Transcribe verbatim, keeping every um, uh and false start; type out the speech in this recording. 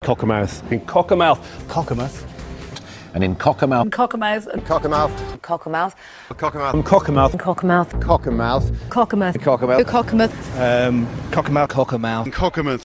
Cockermouth. In Cockermouth. Cockermouth. And in Cockermouth. Cockermouth. Cockermouth. Cockermouth. Cockermouth. Cockermouth. Cockermouth. Cockermouth. Cockermouth. Cockermouth. Cockermouth. Um, Cockermouth. Cockermouth. Cockermouth.